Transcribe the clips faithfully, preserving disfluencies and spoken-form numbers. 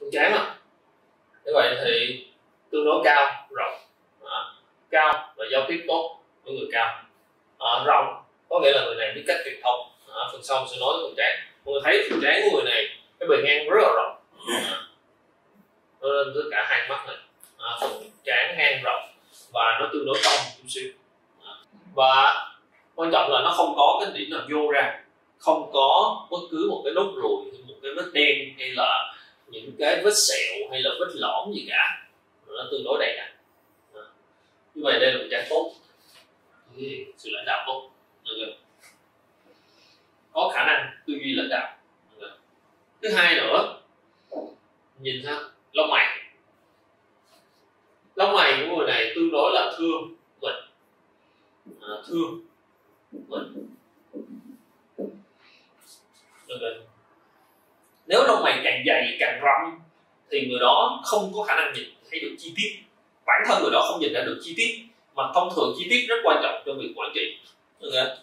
phần trán à. Như vậy thì tương đối cao, rộng, à, cao và giao tiếp tốt với người cao. À, rộng có nghĩa là người này biết cách truyền thông. À, phần sau mình sẽ nói phần trán. Mọi người thấy phần trán của người này cái bề ngang rất là rộng, à, lên tới cả hai mắt này. À, phần trán ngang rộng và nó tương đối cong chút xíu. À, và quan trọng là nó không có cái điểm nào vô ra, không có bất cứ một cái nốt ruồi, một cái vết đen hay là những cái vết sẹo hay là vết lõm gì cả, nó tương đối đầy đặn. À, như vậy đây là một trán tốt, sự lãnh đạo tốt, okay. Có khả năng tư duy lãnh đạo. Okay. Thứ hai nữa, nhìn ha, lông mày lông mày của người này tương đối là thương mình, à, thương mình. Okay. Nếu lông mày càng dày càng rậm thì người đó không có khả năng nhìn thấy được chi tiết, bản thân người đó không nhìn ra được chi tiết, mà thông thường chi tiết rất quan trọng trong việc quản trị. Okay.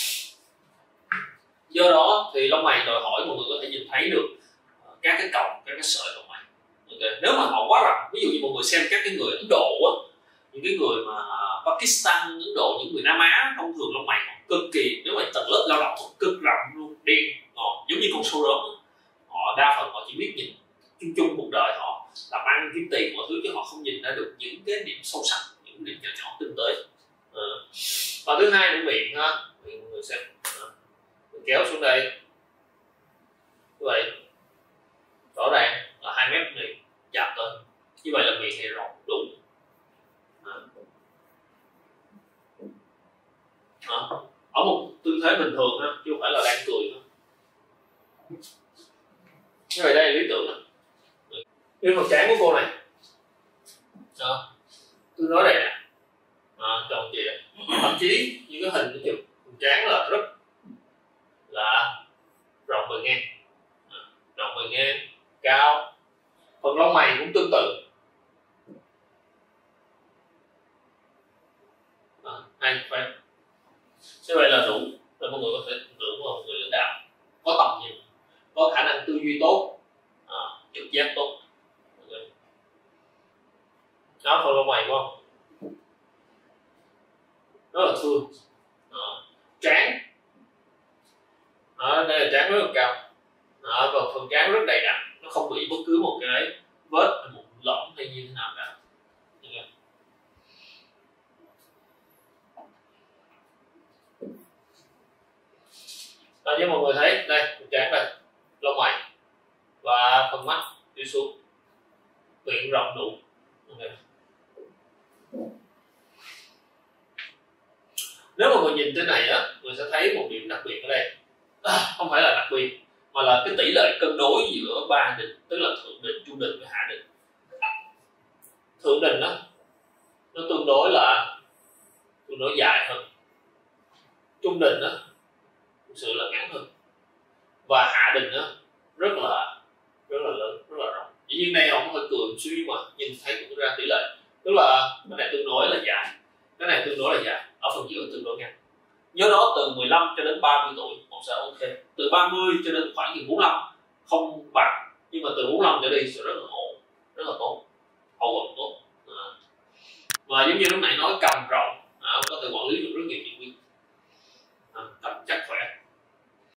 Do đó thì lông mày đòi hỏi mọi người có thể nhìn thấy được các cái cọng, các cái sợi lông mày. Okay. Nếu mà họ quá rậm, ví dụ như mọi người xem các cái người Ấn Độ á, những cái người mà Pakistan, Ấn Độ, những người Nam Á, thông thường lông mày họ cực kỳ, nếu mà tầng lớp lao động cực rậm luôn, đen, họ giống như con sâu rớm. Họ đa phần họ chỉ biết nhìn chung chung cuộc đời họ làm ăn kiếm tiền mọi thứ, chứ họ không nhìn ra được những cái điểm sâu sắc, những điểm nhỏ nhỏ tinh tế. À. Và thứ hai là miệng ha, miệng người xem, à, mình kéo xuống đây như vậy, rõ ràng là hai mép này chạm tới, như vậy là miệng này rộng đủ. À. À. Ở một tư thế bình thường ha, chứ không phải là đang cười ha. Như vậy đây là lý tưởng này. Cái phần trán của cô này, à, tôi nói đây nè, à, tròn trịa, thậm chí những cái hình chụp phần trán là rất là rộng bề ngang, à, rộng bề ngang, cao. Phần lông mày cũng tương tự. À, hay phải. Như vậy là đủ để mọi người có thể tưởng vào một người lãnh đạo có tầm nhìn, có khả năng tư duy tốt, à, trực giác tốt. Okay. Đó, phần lông mày đúng không? Rất là thương. À, trán, à, đây là trán rất là cao, à, và phần trán rất đầy đặn, nó không bị bất cứ một cái vết, một lõm hay như thế nào cả. Okay. À, như mọi người thấy đây, phần trán đây, lông mày và phần mắt đi xuống, miệng rộng đủ. Okay. Nếu mà người nhìn trên này á, người sẽ thấy một điểm đặc biệt ở đây, à, không phải là đặc biệt mà là cái tỷ lệ cân đối giữa ba định, tức là thượng định, trung định và hạ định. Thượng định đó nó tương đối là tương đối dài hơn, trung định đó thực sự là ngắn hơn, và hạ định đó rất là rất là lớn, rất là rộng. Dĩ nhiên đây họ có hơi cười một xíu, nhưng mà nhìn thấy cũng ra tỷ lệ, tức là cái này tương đối là dài, cái này tương đối là dài, ở phần giữa tương đối ngắn. Nhớ đó, từ mười lăm cho đến ba mươi tuổi họ sẽ ok, từ ba mươi cho đến khoảng bốn mươi lăm không bằng, nhưng mà từ bốn mươi lăm trở đi sẽ rất là ổn, rất là tốt, hậu vận tốt. À. Và giống như lúc nãy nói, cầm rộng, à, có thể quản lý được rất nhiều nhân viên, à, cầm chắc khỏe.